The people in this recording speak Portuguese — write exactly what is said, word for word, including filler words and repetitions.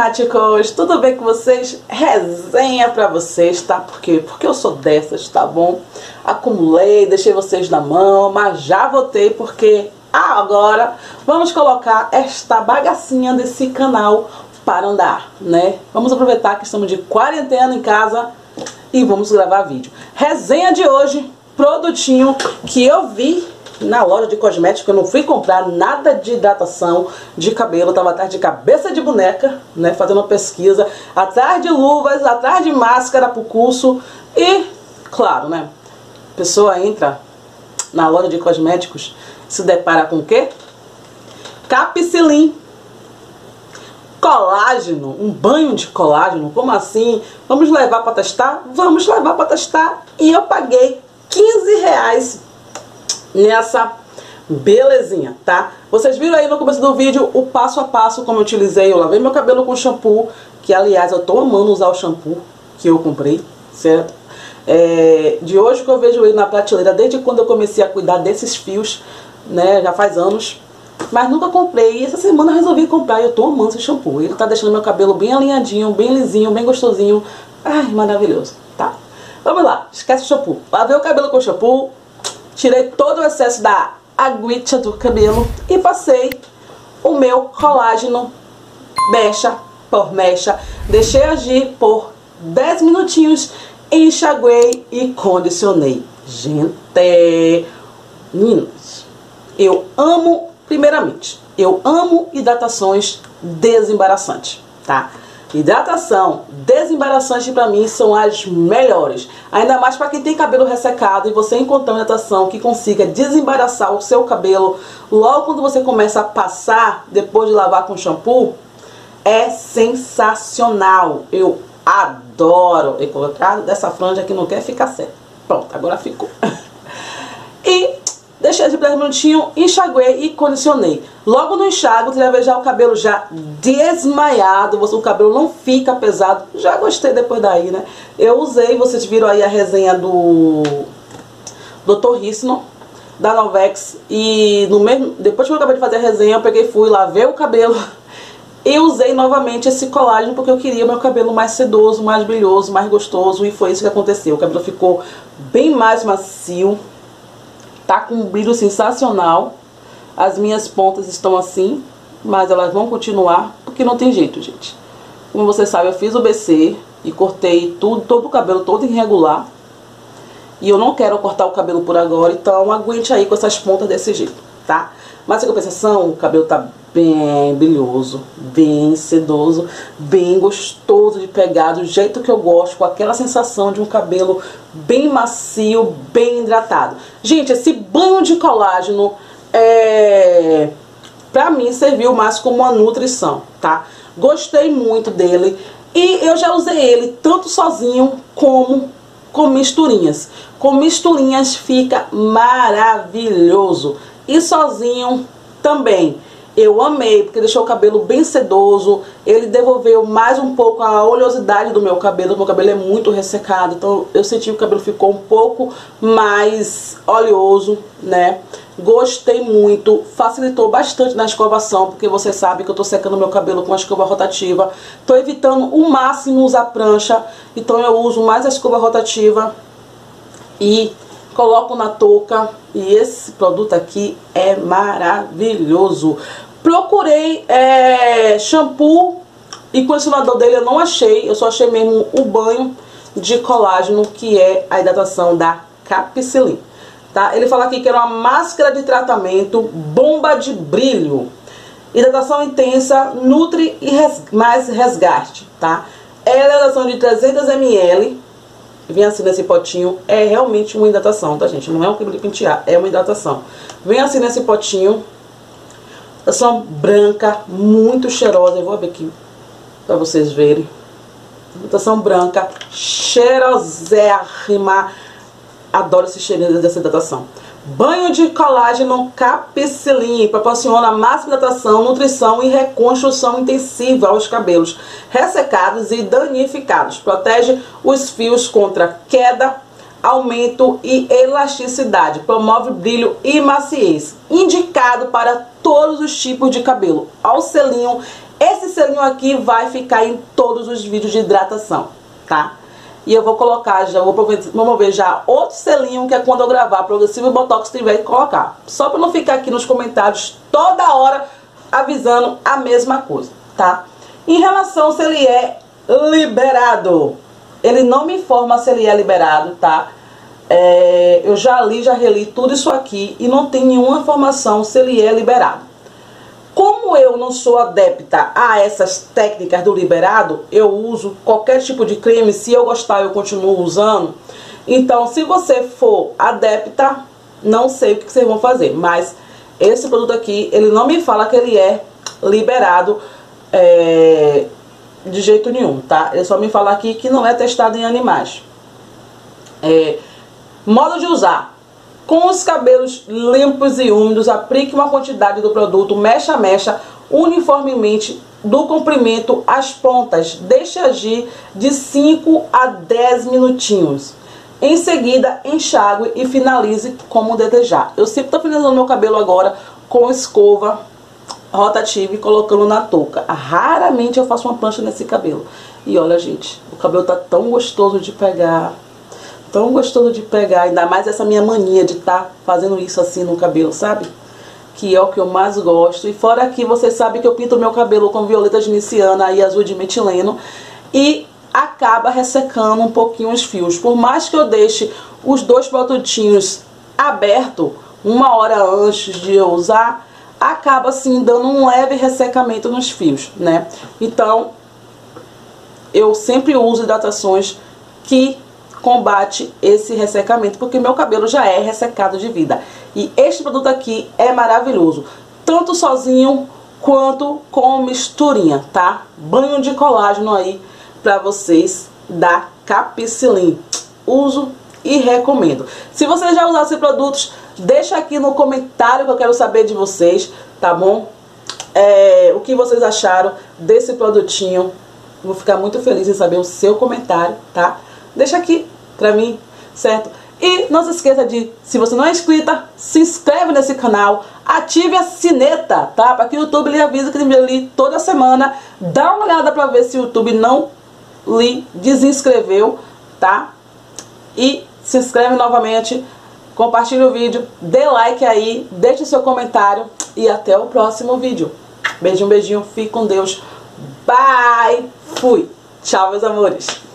fanáticos, tudo bem com vocês? Resenha pra vocês, tá? Por quê? Porque eu sou dessas, tá bom? Acumulei, deixei vocês na mão, mas já voltei porque agora vamos colocar esta bagacinha desse canal para andar, né? Vamos aproveitar que estamos de quarentena em casa e vamos gravar vídeo. Resenha de hoje, produtinho que eu vi na loja de cosméticos. Eu não fui comprar nada de hidratação de cabelo, eu tava atrás de cabeça de boneca, né, fazendo uma pesquisa, atrás de luvas, atrás de máscara pro curso e, claro, né, a pessoa entra na loja de cosméticos, se depara com o quê? Capicilin, colágeno, um banho de colágeno. Como assim? Vamos levar para testar? Vamos levar para testar. E eu paguei quinze reais nessa belezinha, tá? Vocês viram aí no começo do vídeo o passo a passo como eu utilizei. Eu lavei meu cabelo com shampoo, que aliás eu tô amando usar o shampoo que eu comprei, certo? É, de hoje que eu vejo ele na prateleira, desde quando eu comecei a cuidar desses fios, né, já faz anos, mas nunca comprei. E essa semana eu resolvi comprar e eu tô amando esse shampoo. Ele tá deixando meu cabelo bem alinhadinho, bem lisinho, bem gostosinho. Ai, maravilhoso, tá? Vamos lá, esquece o shampoo. Lavei o cabelo com shampoo, tirei todo o excesso da aguinha do cabelo e passei o meu colágeno mecha por mecha. Deixei agir por dez minutinhos, enxaguei e condicionei. Gente, meninas, eu amo, primeiramente, eu amo hidratações desembaraçantes, tá? Hidratação desembaraçante pra mim são as melhores. Ainda mais pra quem tem cabelo ressecado e você encontrar uma hidratação que consiga desembaraçar o seu cabelo logo quando você começa a passar, depois de lavar com shampoo, é sensacional. Eu adoro. E colocar dessa franja que não quer ficar certo. Pronto, agora ficou. E deixei de dez minutinhos, enxaguei e condicionei. Logo no enxágue, você vai ver já o cabelo já desmaiado, você, o cabelo não fica pesado. Já gostei depois daí, né? Eu usei, vocês viram aí a resenha do doutor Rícino, da Novex. E no mesmo, depois que eu acabei de fazer a resenha, eu peguei, fui, lavei o cabelo e usei novamente esse colágeno porque eu queria meu cabelo mais sedoso, mais brilhoso, mais gostoso. E foi isso que aconteceu. O cabelo ficou bem mais macio. Tá com um brilho sensacional. As minhas pontas estão assim, mas elas vão continuar, porque não tem jeito, gente. Como você sabe, eu fiz o B C e cortei tudo, todo o cabelo todo irregular. E eu não quero cortar o cabelo por agora, então aguente aí com essas pontas desse jeito, tá? Mas em compensação, o cabelo tá bem brilhoso, bem sedoso, bem gostoso de pegar, do jeito que eu gosto, com aquela sensação de um cabelo bem macio, bem hidratado. Gente, esse banho de colágeno, é, pra mim, serviu mais como uma nutrição, tá? Gostei muito dele e eu já usei ele tanto sozinho como com misturinhas. Com misturinhas fica maravilhoso. E sozinho também. Eu amei, porque deixou o cabelo bem sedoso. Ele devolveu mais um pouco a oleosidade do meu cabelo. Meu cabelo é muito ressecado, então eu senti que o cabelo ficou um pouco mais oleoso, né? Gostei muito, facilitou bastante na escovação, porque você sabe que eu tô secando meu cabelo com a escova rotativa. Tô evitando o máximo usar prancha, então eu uso mais a escova rotativa e coloco na touca. E esse produto aqui é maravilhoso. Procurei é, shampoo e condicionador dele, eu não achei. Eu só achei mesmo o banho de colágeno, que é a hidratação da Capicilin, tá? Ele fala aqui que era uma máscara de tratamento, bomba de brilho, hidratação intensa, nutre e res, mais resgate, tá? É a hidratação de trezentos mililitros. Vem assim nesse potinho, é realmente uma hidratação, tá, gente? Não é um creme de pentear, é uma hidratação. Vem assim nesse potinho, hidratação branca, muito cheirosa. Eu vou abrir aqui pra vocês verem. Hidratação branca, cheirosérrima. Adoro esse cheirinho dessa hidratação. Banho de colágeno Capicilin proporciona máxima hidratação, nutrição e reconstrução intensiva aos cabelos ressecados e danificados. Protege os fios contra queda, aumento e elasticidade. Promove brilho e maciez. Indicado para todos os tipos de cabelo. Olha o selinho Esse selinho aqui vai ficar em todos os vídeos de hidratação, tá? E eu vou colocar, já vou promover já outro selinho, que é quando eu gravar Progressivo e Botox tiver que colocar. Só para não ficar aqui nos comentários toda hora avisando a mesma coisa, tá? Em relação se ele é liberado, ele não me informa se ele é liberado, tá? É, eu já li, já reli tudo isso aqui e não tem nenhuma informação se ele é liberado. Como eu não sou adepta a essas técnicas do liberado, eu uso qualquer tipo de creme, se eu gostar eu continuo usando. Então, se você for adepta, não sei o que vocês vão fazer, mas esse produto aqui, ele não me fala que ele é liberado é, de jeito nenhum, tá? Ele só me fala aqui que não é testado em animais. É, modo de usar. Com os cabelos limpos e úmidos, aplique uma quantidade do produto mecha a mecha uniformemente do comprimento às pontas. Deixe agir de cinco a dez minutinhos. Em seguida, enxague e finalize como desejar. Eu sempre estou finalizando meu cabelo agora com escova rotativa e colocando na touca. Raramente eu faço uma prancha nesse cabelo. E olha, gente, o cabelo tá tão gostoso de pegar. Tão gostoso de pegar, ainda mais essa minha mania de estar tá fazendo isso assim no cabelo, sabe? Que é o que eu mais gosto. E fora aqui, vocês sabem que eu pinto meu cabelo com violeta geniciana e azul de metileno. E acaba ressecando um pouquinho os fios. Por mais que eu deixe os dois produtinhos abertos uma hora antes de eu usar, acaba assim dando um leve ressecamento nos fios, né? Então, eu sempre uso hidratações que combate esse ressecamento, porque meu cabelo já é ressecado de vida. E este produto aqui é maravilhoso, tanto sozinho quanto com misturinha, tá? Banho de colágeno aí pra vocês da Capicilin. Uso e recomendo. Se você já usar esses produtos, deixa aqui no comentário que eu quero saber de vocês, tá bom? É, o que vocês acharam desse produtinho. Vou ficar muito feliz em saber o seu comentário, tá? Deixa aqui pra mim, certo? E não se esqueça de, se você não é inscrita, se inscreve nesse canal, ative a sineta, tá? Para que o YouTube lhe avise que tem vídeo ali toda semana. Dá uma olhada pra ver se o YouTube não lhe desinscreveu, tá? E se inscreve novamente, compartilha o vídeo, dê like aí, deixe seu comentário e até o próximo vídeo. Beijinho, beijinho, fique com Deus. Bye! Fui! Tchau, meus amores!